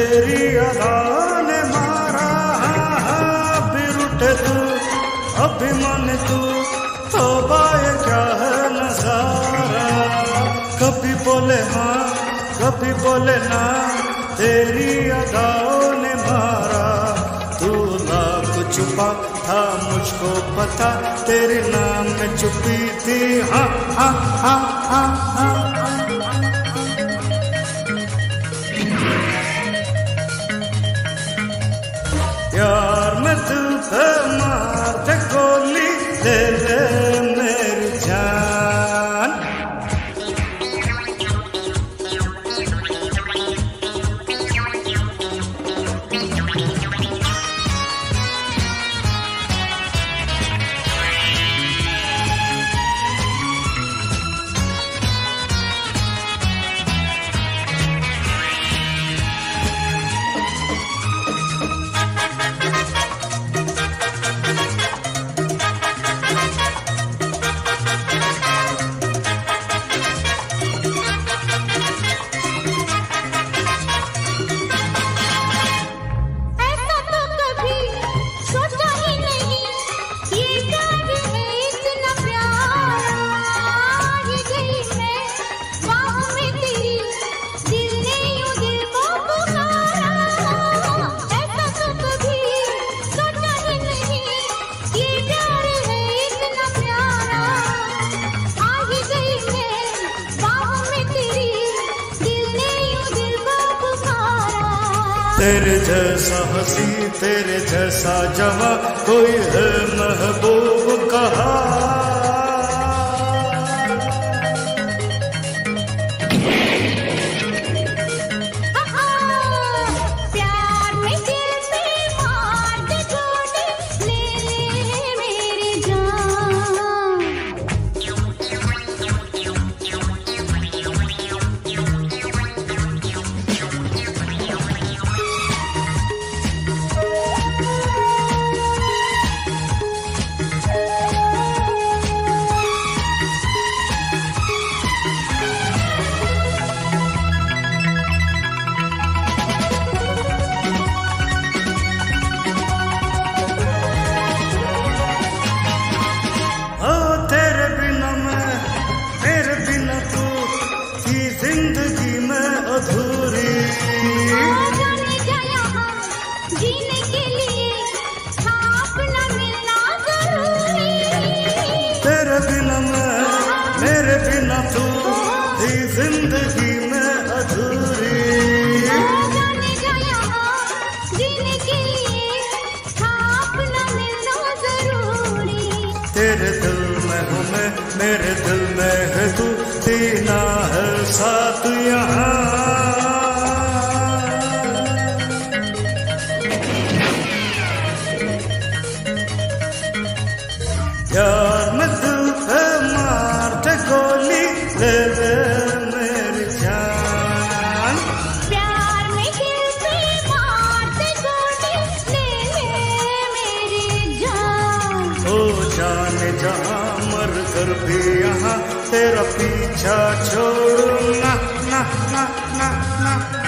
तेरी अदा ने मारा, फिर उठे तू अभिमान तू, तौबा ये क्या है नजारा। कभी बोले हाँ कभी बोले ना, तेरी अदाओं ने मारा। तू लाख छुपा था मुझको पता, तेरे नाम में छुपी थी हाँ हाँ हाँ हाँ हाँ। यार मैं दिल पे मार दे गोली, ले ले मेरी जान। तेरे जैसा हंसी तेरे जैसा जवां कोई है महबूब कहा। प्यार में दिल पे मार दे गोली, ले ले मेरी जान। जिंदगी में अधूरी जाने जा यहाँ जीने के लिए, अपना मिलना जरूरी। तेरे बिना मैं मेरे बिना तू थी जिंदगी में अधूरी। जाने जा यहाँ जीने के लिए, अपना मिलना जरूरी। तेरे दिल में हूँ मैं, मेरे दिल में है तू, सीना है साथ यहाँ। यार मैं दिल पे मार दे गोली, ले ले मेरी जान। प्यार में दिल पे मार दे गोली, ले ले मेरी जान। ओ जाने जहाँ मर कर भी यहाँ तेरा पीछा छोड़ू ना ना ना ना ना।